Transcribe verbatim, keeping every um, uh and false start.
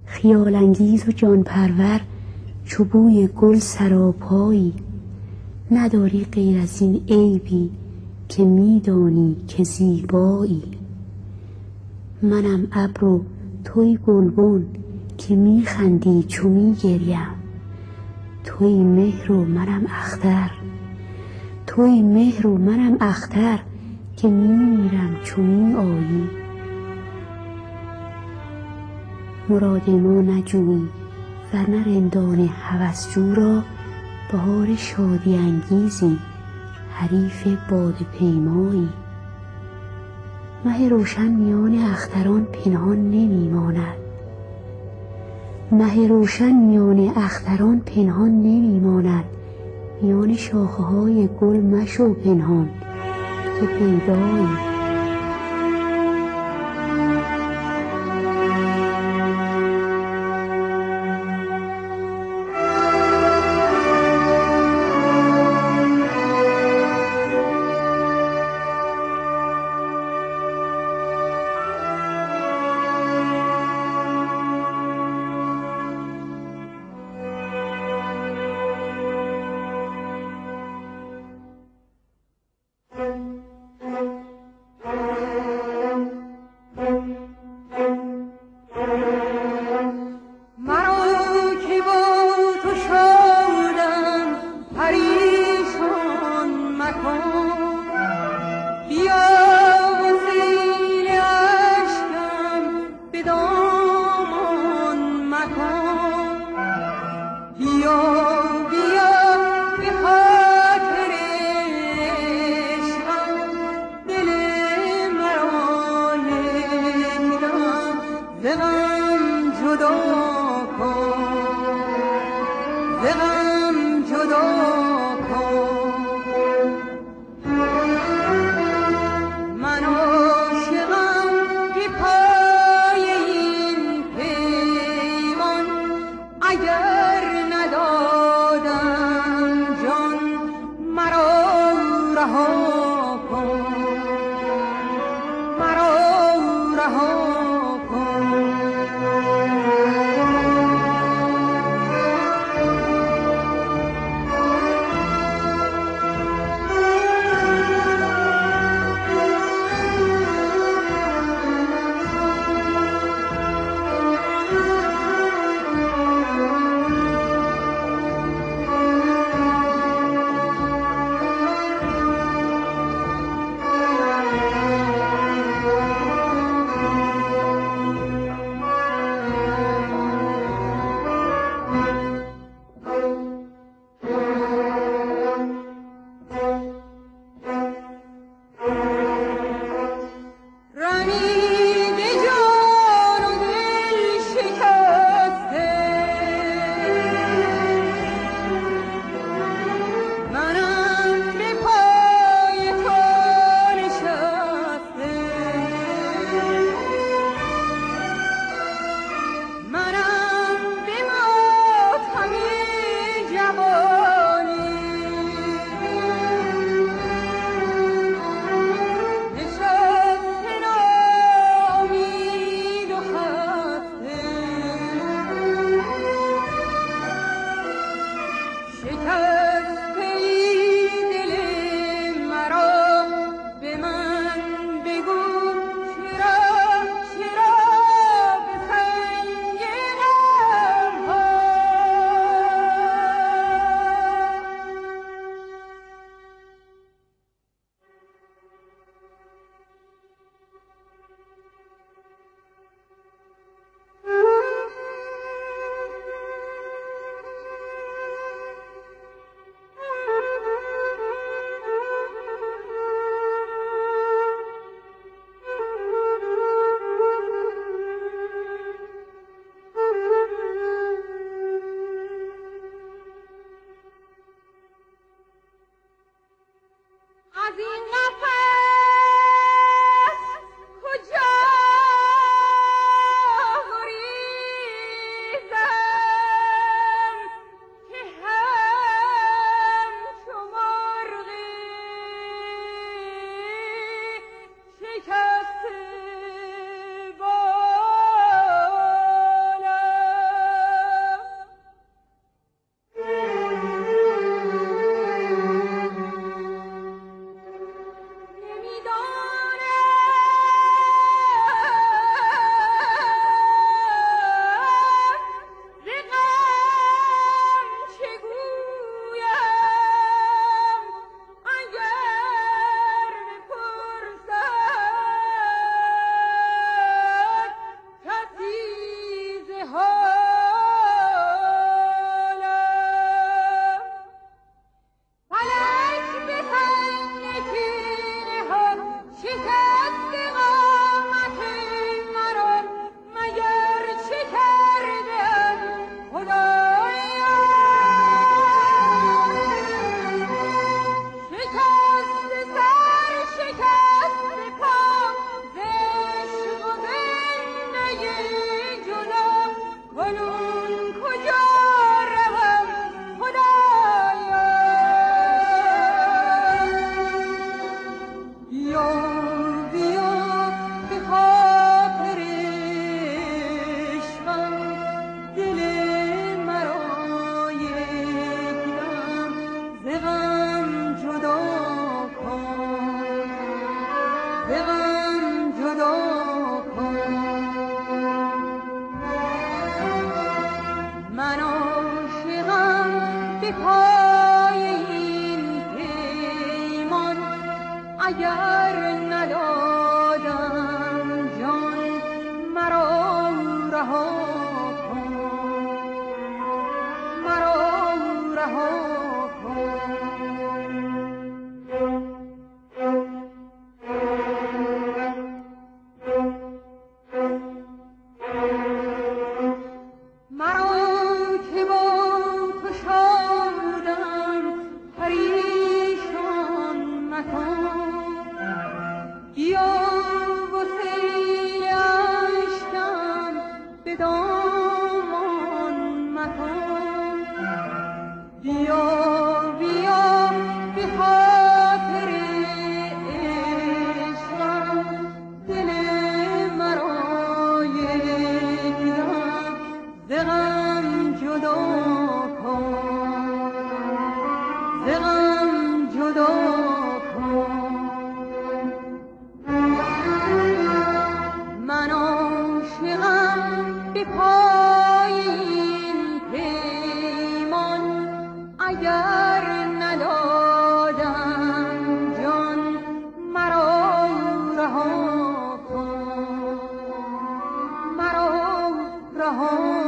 خیال انگیز و جان پرور چو بوی گل سراپایی. نداری غیر از این عیبی که میدانی که زیبایی. منم ابر و توی گلبن که میخندی چو میگریم. توی مهر و منم اختر، توی مهر و منم اختر که میمیرم چو میآیی. مراد ما نجویی ورنه رندان هوسجو را بهار شادی انگیزی حریف باده پیمایی. مه روشن میان اختران پنهان نمیماند، مه روشن میان اختران پنهان نمیماند. میان شاخه های گل مشو پنهان که پیدایی. به پای این پیمان اگر ندادم جان مرا رها کن مرا رها کن به پای این پیمان اگر ندادم جان مرا رها کن مرا رها